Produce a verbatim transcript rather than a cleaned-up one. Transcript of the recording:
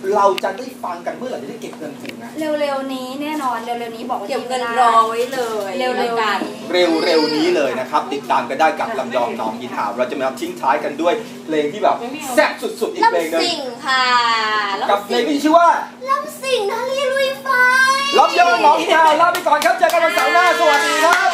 เราจะได้ฟังกันเมื่อไหร่จะได้เก็บเงินถูกนะเร็วๆนี้แน่นอนเร็วๆนี้บอกว่าเก็บเงินรอไว้เลยเร็วๆกันเร็วๆนี้เลยนะครับติดตามกันได้กับลำยองน้องยีถาวเราจะมาทิ้งท้ายกันด้วยเพลงที่แบบแซ่บสุดๆอีกเพลงนึงลำสิ่งค่ะกับเพลงที่ชื่อว่าลำสิ่งทะเลลุยไฟลำยองน้องยีถาวลาไปก่อนครับเจอกันวันเสาร์หน้าสวัสดีครับ